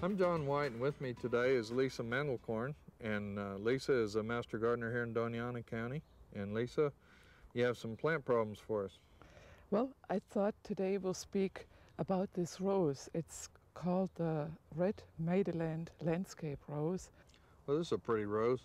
I'm John White, and with me today is Lisa Mandelkorn. And Lisa is a master gardener here in Doñana County. And Lisa, you have some plant problems for us. Well, I thought today we'll speak about this rose. It's called the Red Meidiland Landscape Rose. Well, this is a pretty rose.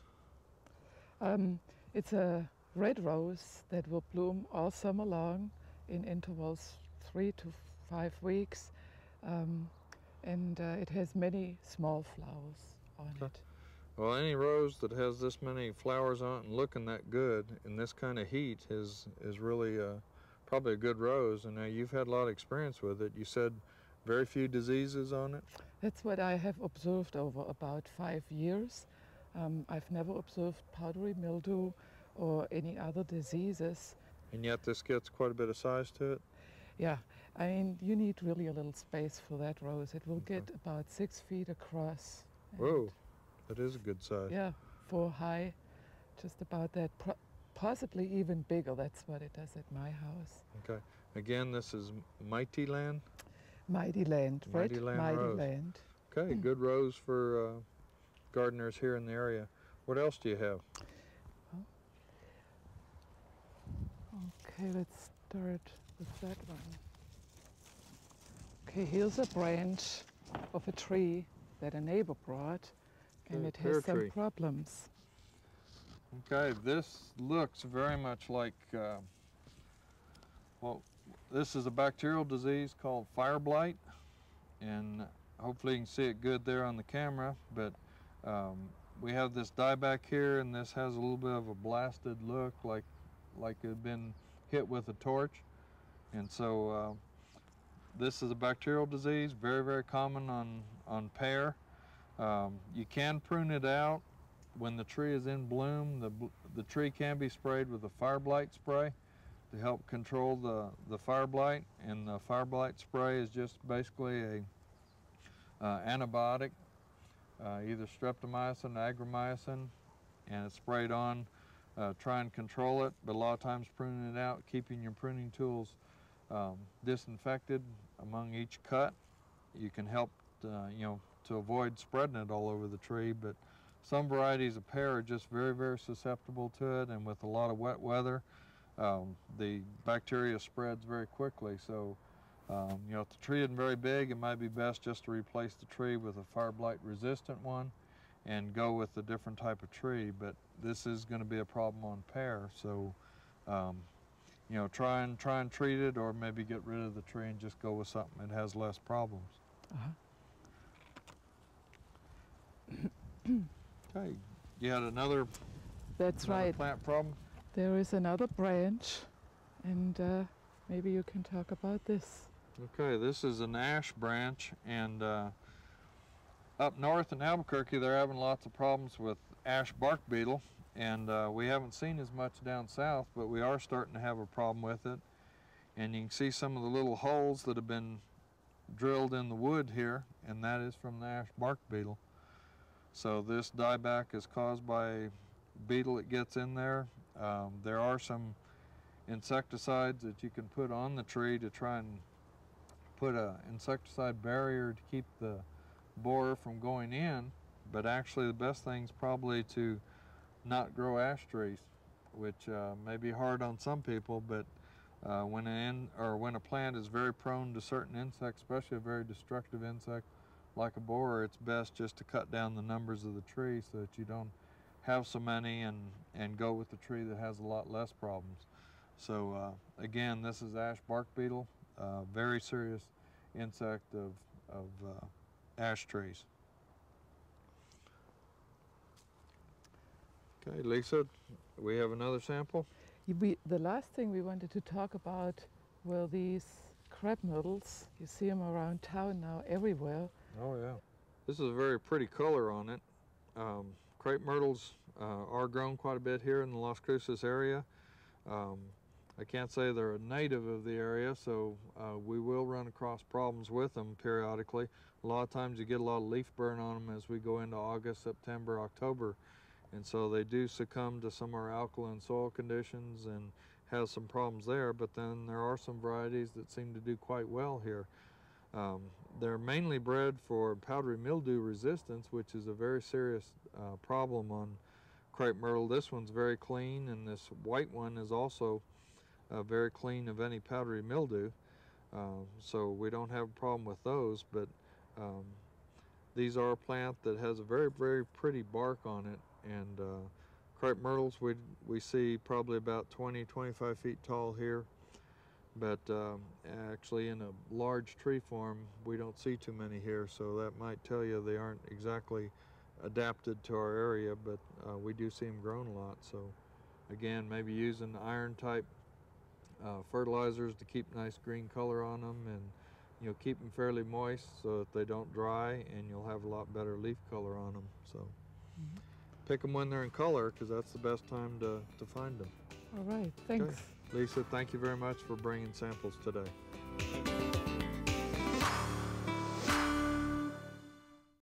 It's a red rose that will bloom all summer long in intervals 3 to 5 weeks. And it has many small flowers on it. Well, any rose that has this many flowers on it and looking that good in this kind of heat is really probably a good rose. And now you've had a lot of experience with it. You said very few diseases on it? That's what I have observed over about 5 years. I've never observed powdery mildew or any other diseases. And yet this gets quite a bit of size to it? Yeah, I mean, you need really a little space for that rose. It will get about 6 feet across. Whoa, that is a good size. Yeah, 4 high, just about that, possibly even bigger. That's what it does at my house. Okay, again, this is Meidiland? Meidiland, Red Meidiland Meidiland. Okay, good rose for gardeners here in the area. What else do you have? Okay, let's start with that one. Okay, here's a branch of a tree that a neighbor brought, and it has some problems. Okay, this looks very much like, well, this is a bacterial disease called Fireblight, and hopefully you can see it good there on the camera, but we have this dieback here, and this has a little bit of a blasted look, like it had been hit with a torch. And so this is a bacterial disease, very, very common on pear. You can prune it out when the tree is in bloom. The tree can be sprayed with a Fireblight spray to help control the fire blight. And the Fireblight spray is just basically a antibiotic, either streptomycin, agromycin, and it's sprayed on. Try and control it, but a lot of times pruning it out, keeping your pruning tools disinfected among each cut. You can help to avoid spreading it all over the tree, but some varieties of pear are just very, very susceptible to it, and with a lot of wet weather, the bacteria spreads very quickly. So if the tree isn't very big, it might be best just to replace the tree with a Fireblight resistant one and go with a different type of tree. But this is going to be a problem on pear, so try and treat it, or maybe get rid of the tree and just go with something that has less problems. Okay, you had another. That's right. Plant problem. There is another branch, and maybe you can talk about this. Okay, this is an ash branch, and up north in Albuquerque, they're having lots of problems with ash bark beetle, and we haven't seen as much down south, but we are starting to have a problem with it. And you can see some of the little holes that have been drilled in the wood here, and that is from the ash bark beetle. So this dieback is caused by a beetle that gets in there. There are some insecticides that you can put on the tree to try and put an insecticide barrier to keep the borer from going in, but actually the best thing is probably to not grow ash trees, which may be hard on some people, but when a plant is very prone to certain insects, especially a very destructive insect like a borer, it's best just to cut down the numbers of the tree so that you don't have so many, and go with the tree that has a lot less problems. So again, this is ash bark beetle, very serious insect of ash trees. Okay, Lisa, we have another sample. The last thing we wanted to talk about were these crepe myrtles. You see them around town now everywhere. Oh yeah. This is a very pretty color on it. Crepe myrtles are grown quite a bit here in the Las Cruces area. I can't say they're a native of the area, so we will run across problems with them periodically. A lot of times you get a lot of leaf burn on them as we go into August, September, October, and so they do succumb to some of our alkaline soil conditions and have some problems there, but then there are some varieties that seem to do quite well here. They're mainly bred for powdery mildew resistance, which is a very serious problem on crepe myrtle. This one's very clean, and this white one is also very clean of any powdery mildew. So we don't have a problem with those, but these are a plant that has a very, very pretty bark on it, and crepe myrtles we see probably about 20-25 feet tall here, but actually in a large tree form we don't see too many here, so that might tell you they aren't exactly adapted to our area, but we do see them grown a lot. So again, maybe using iron type fertilizers to keep nice green color on them, and you'll keep them fairly moist so that they don't dry, and you'll have a lot better leaf color on them. So pick them when they're in color, because that's the best time to find them. All right, thanks. Okay. Lisa, thank you very much for bringing samples today.